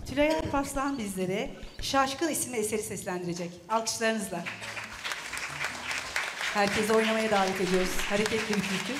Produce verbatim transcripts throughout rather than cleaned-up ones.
Tülay Alparslan bizlere Şaşkın isimli eseri seslendirecek. Alkışlarınızla. Herkese oynamaya davet ediyoruz. Hareketli bir türkü.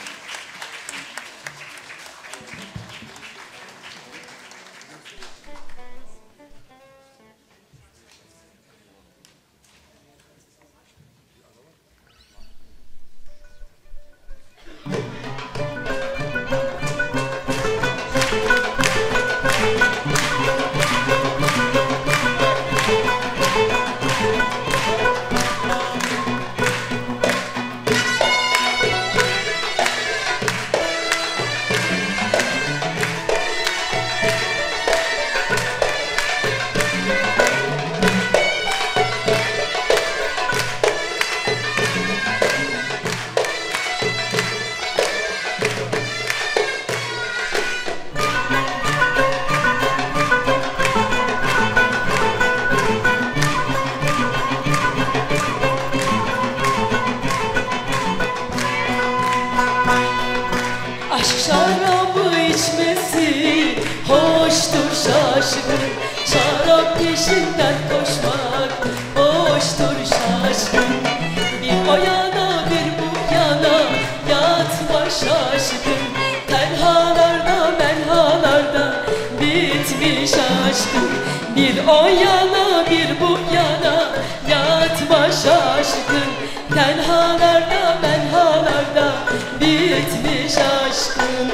Aşk şarabı içmesi hoştur şaşkın, şarap peşinden koşmak hoştur şaşkın. Bir o yana bir bu yana yatma şaşkın, tenhalarda menhalarda bitmiş aşkın. Bir o yana bir bu yana yatma şaşkın, tenhalarda menhalarda bitmiş aşkın.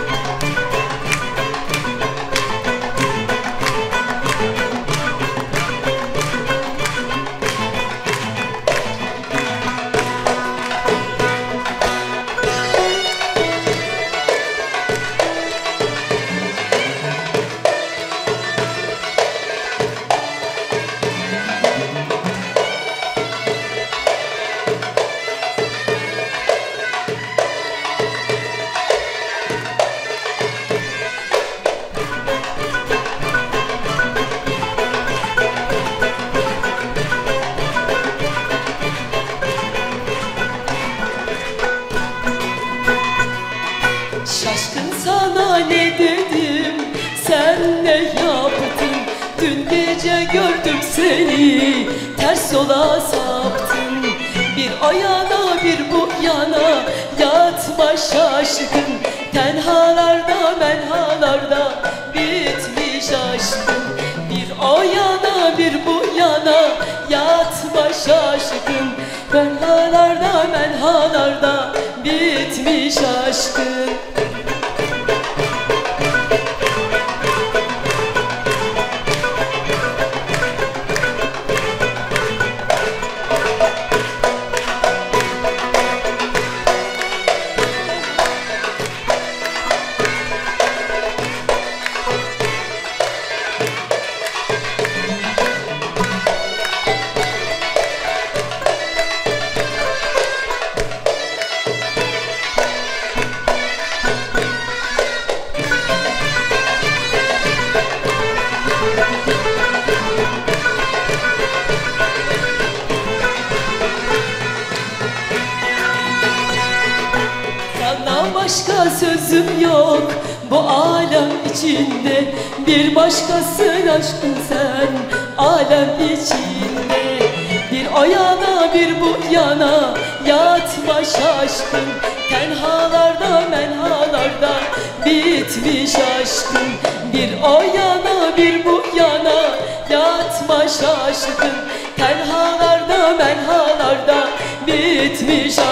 Şaşkın sana ne dedim, sen ne yaptın? Dün gece gördüm seni, ters yola saptın. Bir o yana bir bu yana yatma şaşkın, tenhalarda menhalarda bitmiş aşkın. Bir o yana bir bu yana yatma şaşkın, tenhalarda menhalarda bitmiş aşkın. Başka sözüm yok bu alem içinde, bir başkasın aşkın sen alem içinde. Bir o yana bir bu yana yatma şaşkın, tenhalarda menhalarda bitmiş aşkın. Bir o yana bir bu yana yatma şaşkın, tenhalarda menhalarda bitmiş aşkın.